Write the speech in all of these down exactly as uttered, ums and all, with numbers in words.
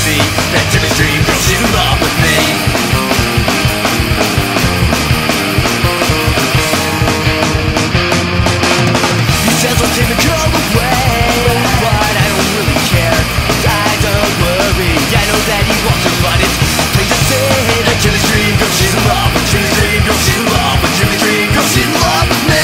see that Jimmy's dream girl, she's in love with me. He says I'll take the girl away, but I don't really care. I don't worry, I know that he wants her, but it's plain to say that Jimmy's dream girl, she's in love with Jimmy's dream girl, she's in love with Jimmy's dream girl, she's in love with me.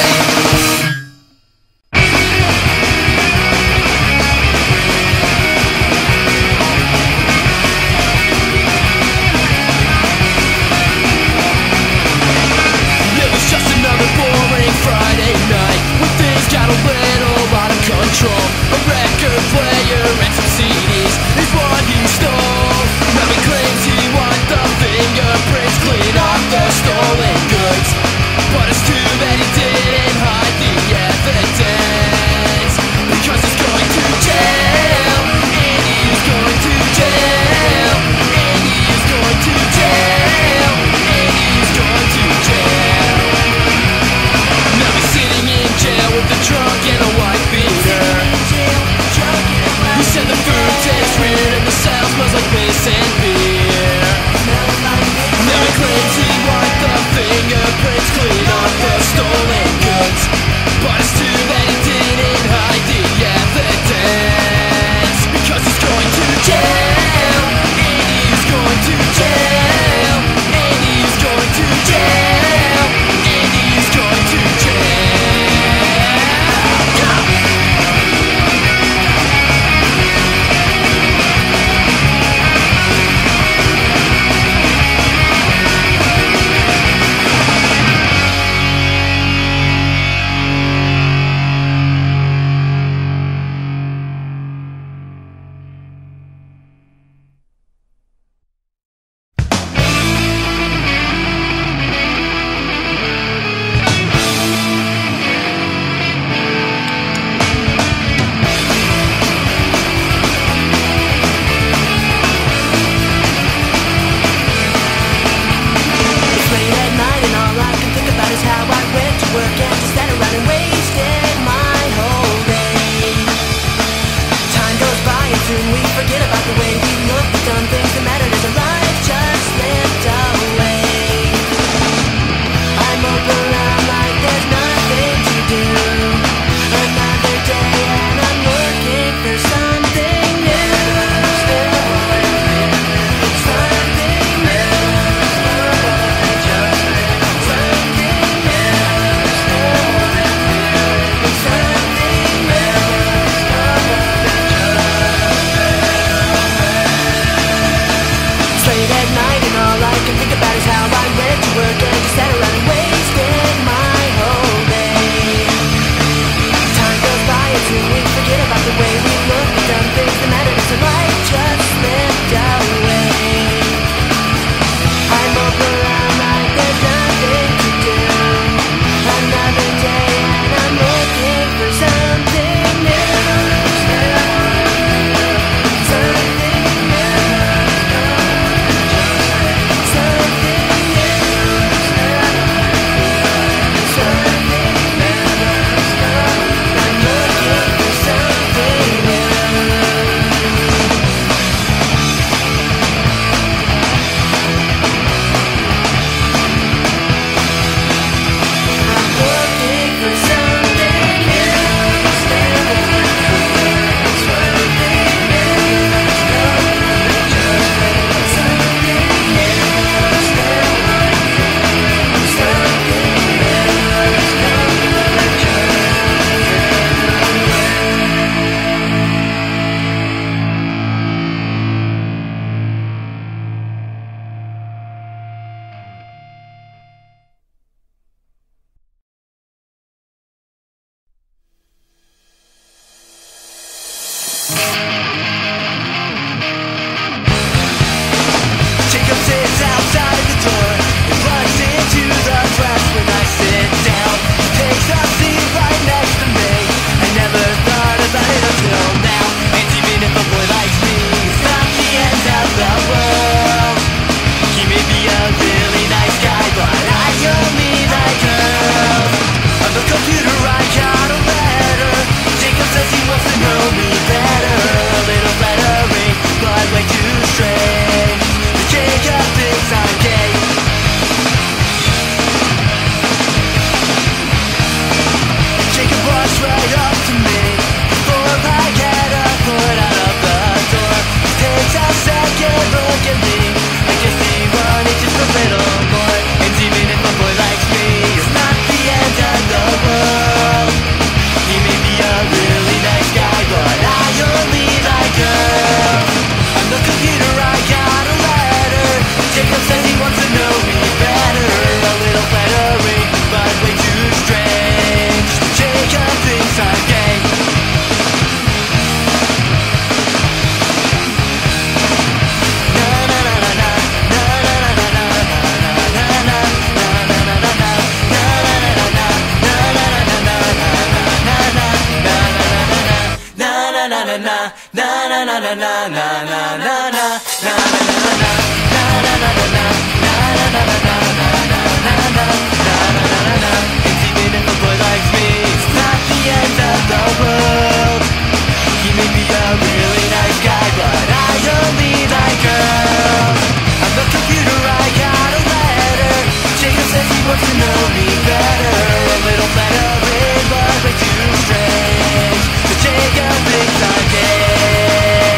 even if a boy likes me, it's not the end of the world. He may be a really nice guy, but I only like girls. On the computer I got a letter. Jacob says he wants to know me better. A little flattering, but way too strange. So Jacob thinks I'm gay.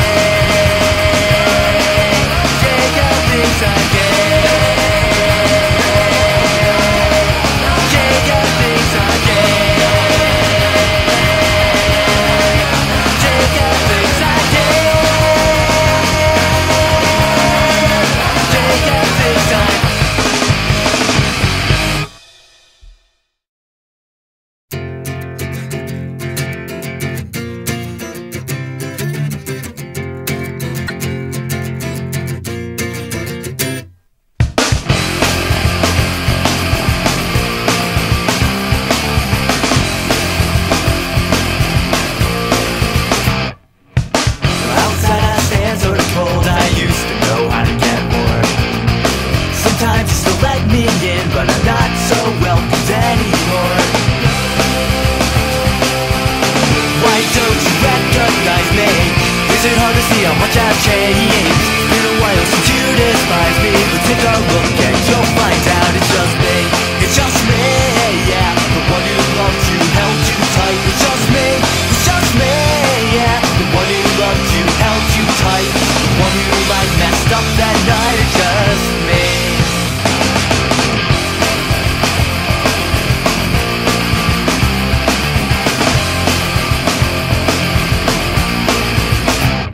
Jacob thinks I'm gay. Jacob thinks I'm gay. Jacob thinks I'm gay. Jacob thinks I'm outside I stand sort of cold. I used to know how to get warm. Sometimes you still let me in, but I'm not so welcomed anymore. Why don't you recognize me? Is it hard to see how much I've changed? Been a while since you despise me, but take a look and you'll find out it's just me. It's just me, yeah. The one who loved you, held you tight. It's just me, it's just me, yeah. The one who loved you, held you tight. The one who like messed up that night. It's just me.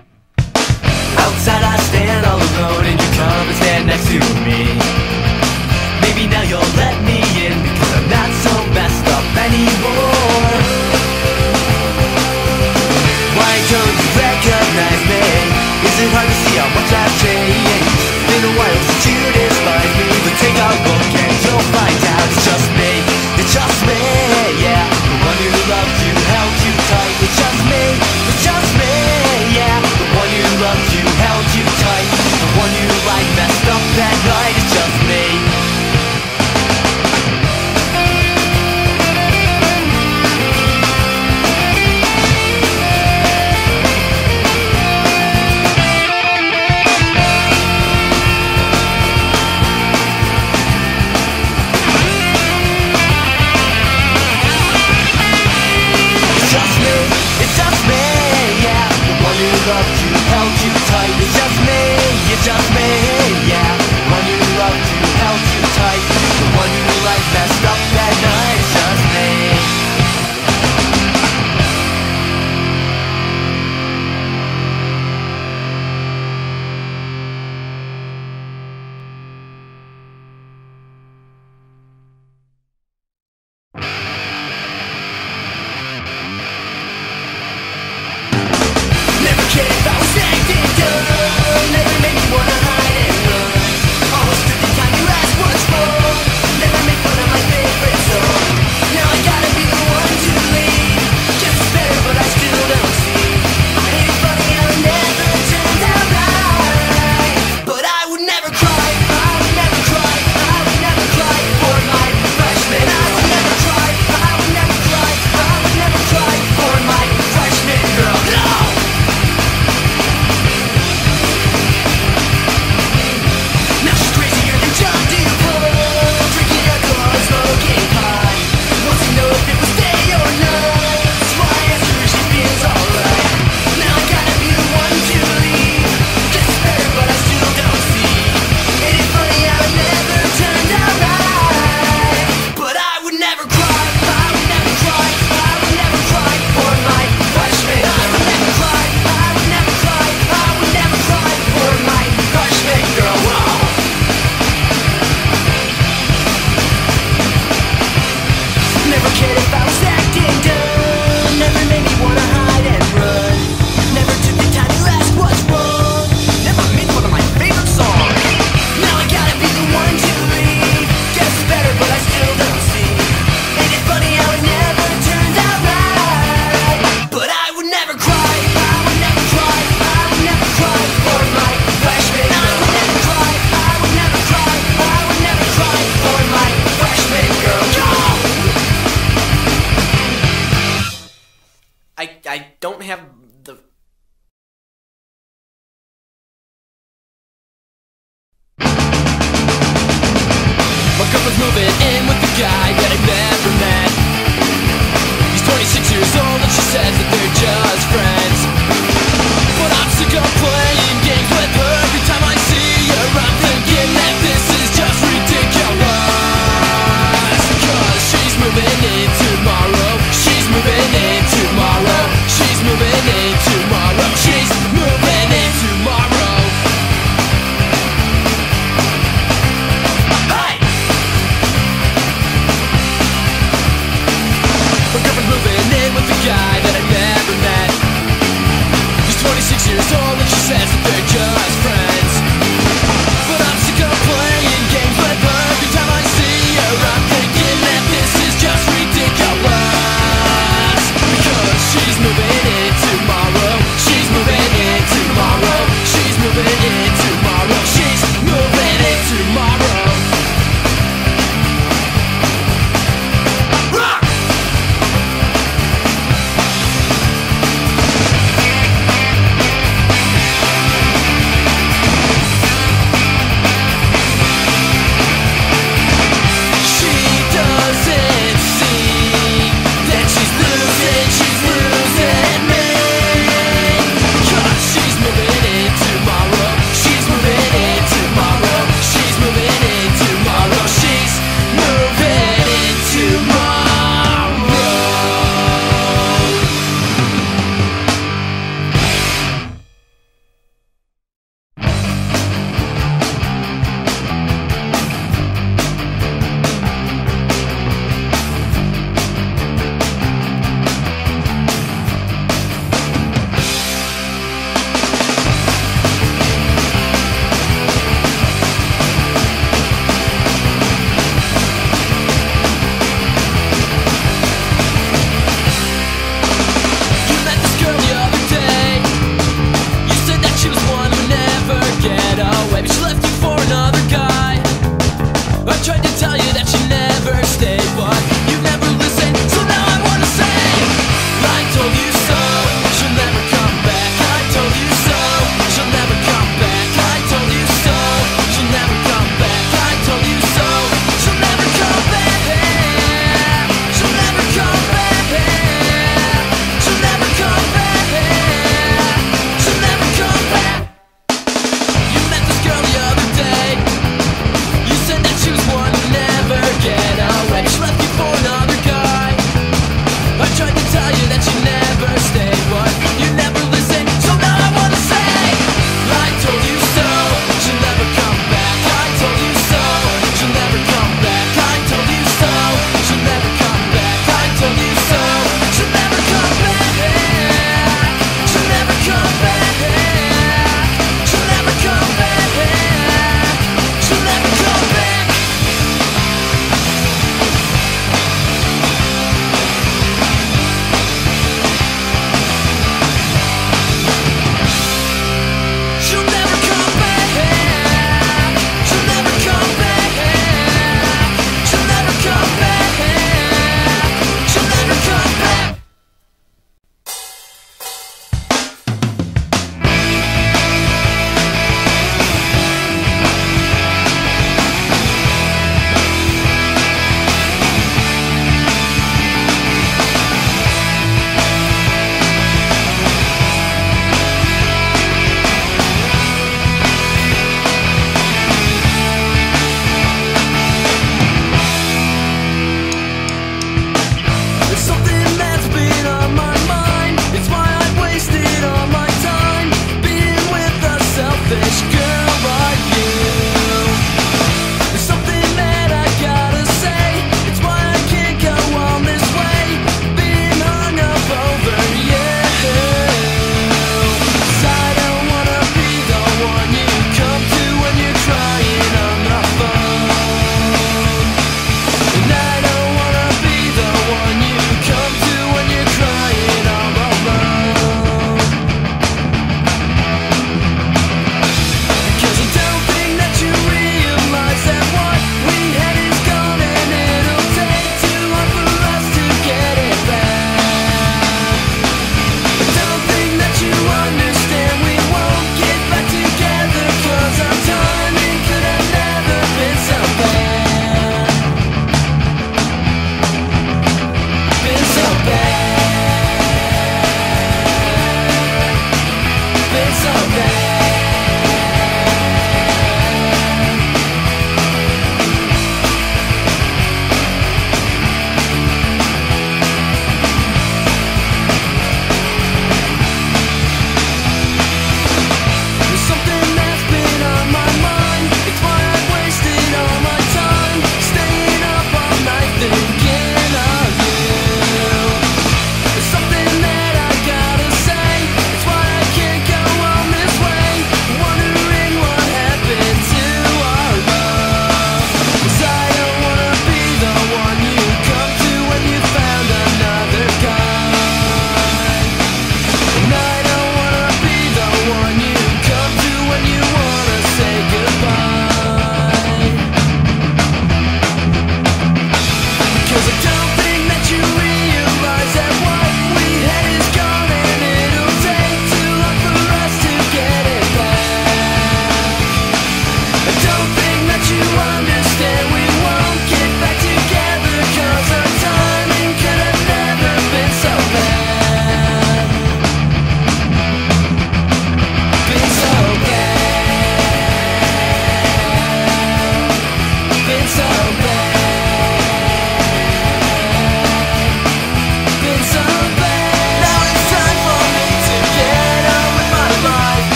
Outside I stand all alone and you come and stand next to me.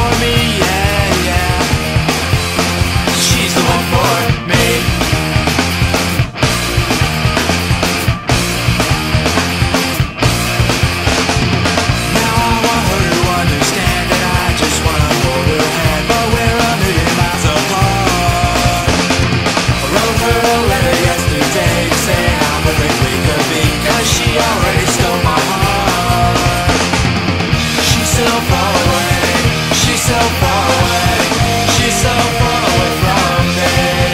for me, yeah, yeah. She's the one for me. Now I want her to understand that I just wanna hold her hand, but we're a million miles apart. I wrote her a letter yesterday saying how perfect we could be, cause she already stole my heart. She's so far away, she's so far away, she's so far away from me.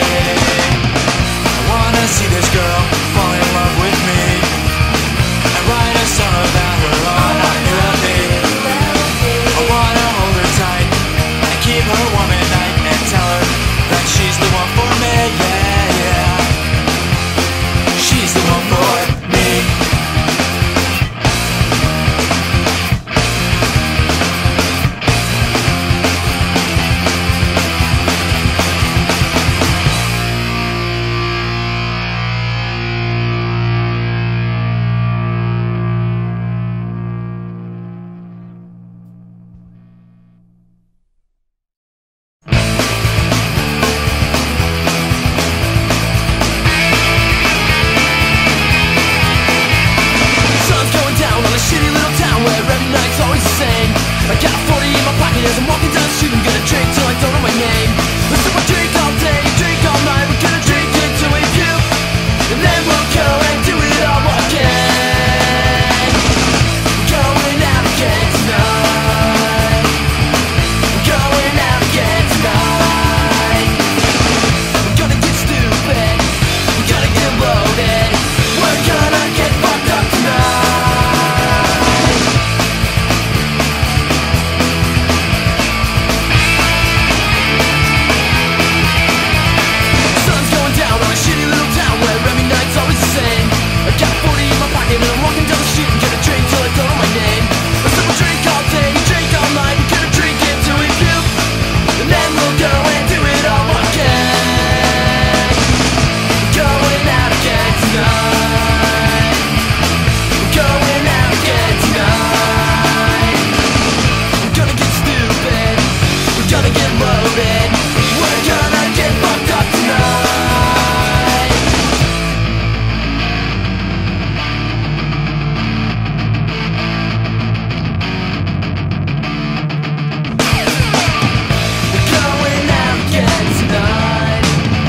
I wanna see this girl fall in love with me and write a song about her on my melody. I wanna hold her tight and keep her warm at night and tell her that she's the one for me, yeah, yeah. She's the one for me. Sun's going down on a shitty little town where every night's always the same. I got forty in my pocket as I'm walking down the street. I'm gonna drink till I don't know my name. Let's sip a drink all day, drink all night. We're gonna drink until we puke, and then we'll go and do it all again. We're going out again tonight. We're going out again tonight. We're gonna get stupid, we're gonna get loaded, we're gonna get fucked up tonight. Sun's going down on a shitty little town where every night's always the same. I got forty in my pocket and I'm walking down the street. I'm gonna drink till I don't know my name. Let's have a drink all day, drink all night. We're gonna drink until we puke, and then we'll go and do it all again. We're going out again tonight. We're going out again tonight. We're gonna get stupid, we're gonna get loaded, we're gonna get fucked up tonight. We're going out again tonight.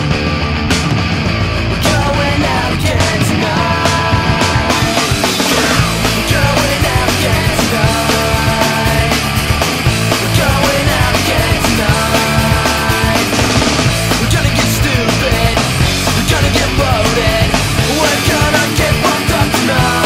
We're going out again tonight. We're going out again tonight. We're going out again tonight. We're gonna get stupid, we're gonna get loaded, we're gonna get fucked up tonight.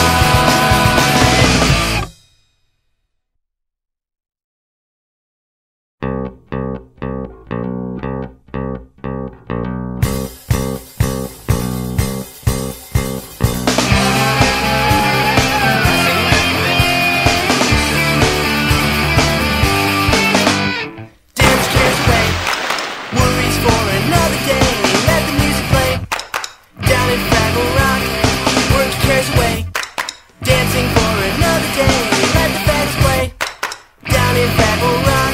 Dance cares away, worries for another day. Let the music play down in Fraggle Rock. Work your cares away, dancing for another day. Let the bands play down in Fraggle Rock.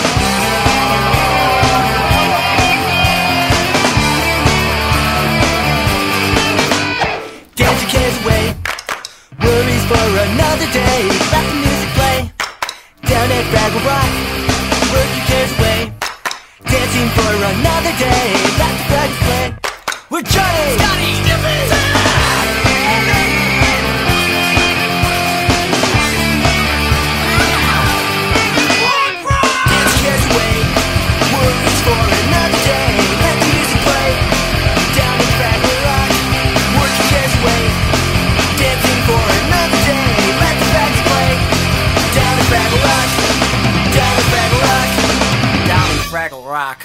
Dance your cares away, worries for another day. Let the music play down at Fraggle Rock. Work your cares away, dancing for another day. Let the flags play. We're Johnny, Scotty, Stiffens. Dance your cares away, worries for another day. Let the music play down at Fraggle Rock. Work your cares away, dancing for another day. Let the flags play down at Fraggle Rock. Down at Fraggle Rock. Down at Fraggle Rock.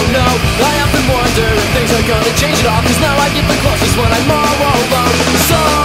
Gonna change it all, cause now I get the closest when I'm all alone. So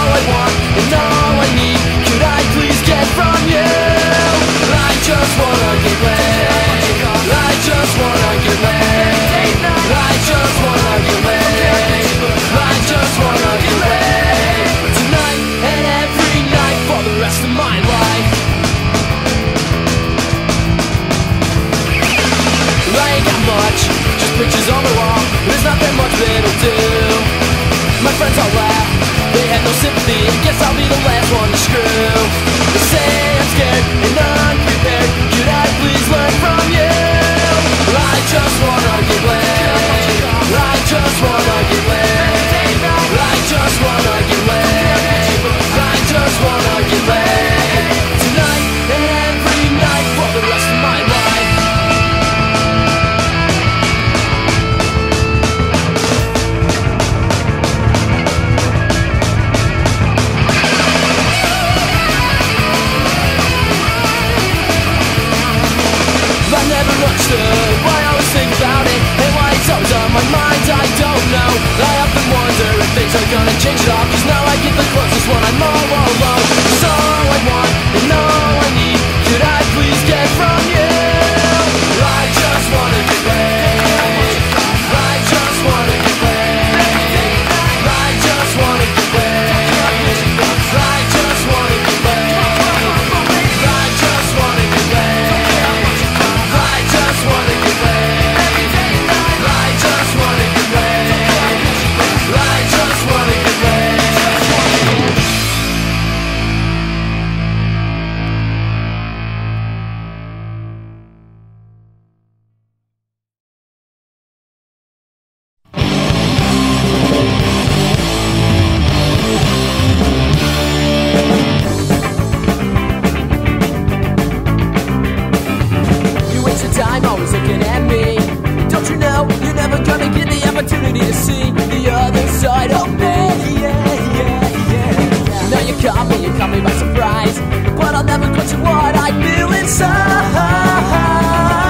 you caught me by surprise, but I'll never question what I feel inside.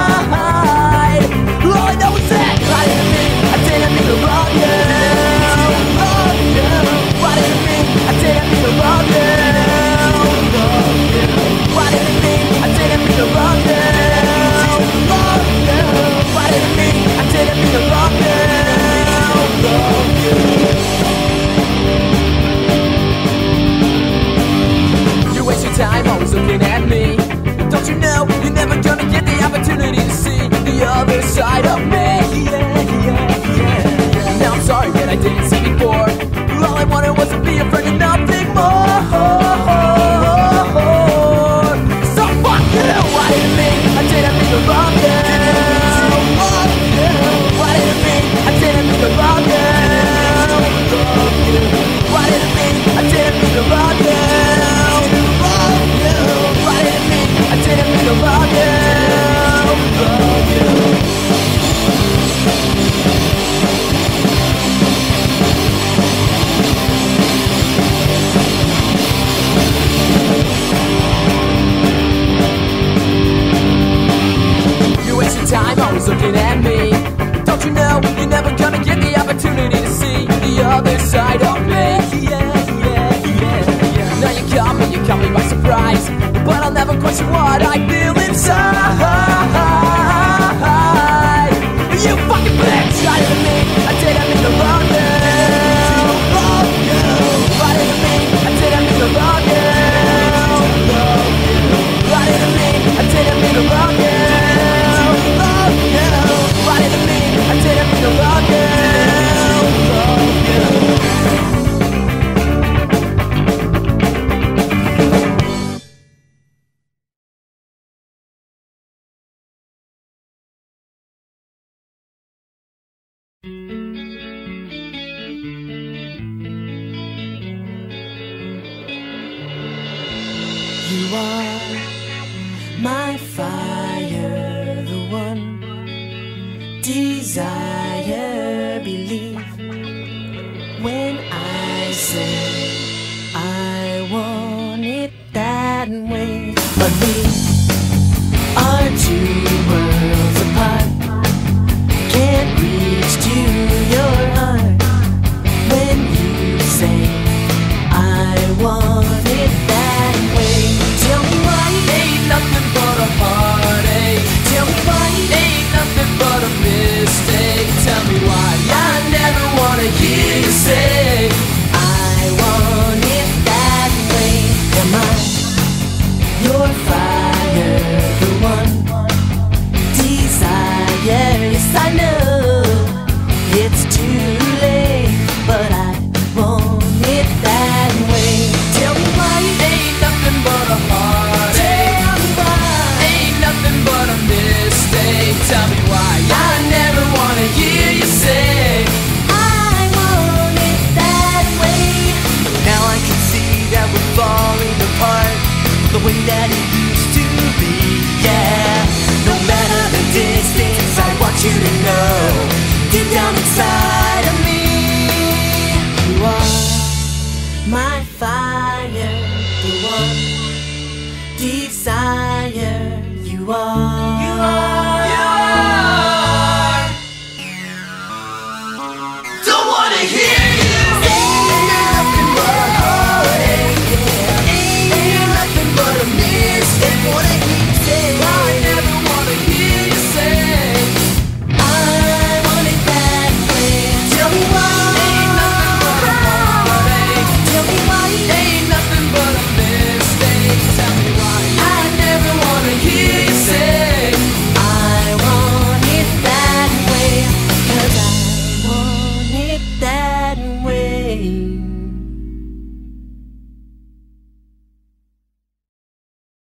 All I know is that I didn't mean, I didn't mean to wrong you. Why didn't mean, I didn't mean to wrong you. Why didn't mean, I didn't mean to wrong you. Why didn't mean, I didn't mean to wrong you. You waste your time always looking at me. Don't you know you're never gonna get the opportunity to see the other side of me? Yeah, yeah, yeah. Now I'm sorry that I didn't see before. All I wanted was to be a friend and nothing more. So fuck you. Why didn't mean, I didn't mean to wrong you. Why didn't mean, I didn't mean to wrong you. Why didn't mean, I didn't mean to wrong you. Why didn't mean, I didn't mean to wrong you. You waste your time always looking at me. Don't you know you're never gonna get the opportunity to see the other side of me? Yeah, yeah, yeah, yeah. Now you caught me, you caught me by surprise, but I'll never question what I feel inside. You fucking bitch! I didn't mean, I didn't mean to wrong you. I didn't mean, I didn't mean to wrong you. I didn't mean, I didn't mean to wrong you. I didn't mean, I didn't mean to wrong you. You are my fire, the one desire, believe when I say I want it that way. But we are two worlds apart, can't reach to your heart when you say I want it that way. Tell me why ain't nothing but a heartache. Tell me why ain't nothing but a mistake. Tell me why I never wanna hear you say I want it that way. Am I your fire, the one desire? Yes, I know it's too late, but I want it that way. Tell me why ain't nothing but a heartache. Tell me why ain't nothing but a mistake. Tell me why I never wanna hear you say I want it that way. Now I can see that we're falling apart the way that it used to be. Yeah, no matter the distance, I want you to know deep down inside of me, you are my fire, the one desire. You are, you are.